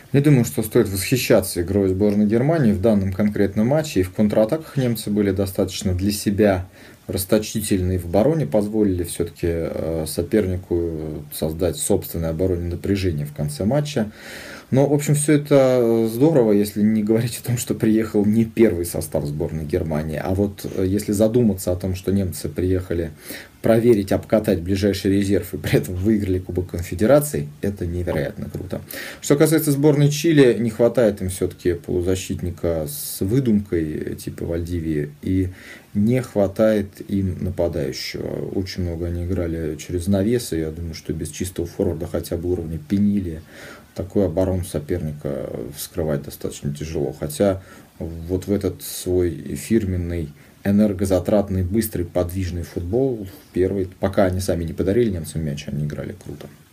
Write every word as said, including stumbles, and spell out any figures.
Не думаю, что стоит восхищаться игрой сборной Германии в данном конкретном матче. И в контратаках немцы были достаточно для себя расточительны. В обороне позволили все-таки э, сопернику создать собственное оборонное напряжение в конце матча. Но, в общем, все это здорово, если не говорить о том, что приехал не первый состав сборной Германии. А вот э, если задуматься о том, что немцы приехали проверить, обкатать ближайший резерв и при этом выиграли Кубок Конфедераций, это невероятно круто. Что касается сборной Чили, не хватает им все-таки полузащитника с выдумкой типа Вальдивии, и не хватает им нападающего. Очень много они играли через навесы. Я думаю, что без чистого форварда хотя бы уровня Пенили такую оборону соперника вскрывать достаточно тяжело. Хотя вот в этот свой фирменный энергозатратный, быстрый, подвижный футбол первый, пока они сами не подарили немцам мяч, они играли круто.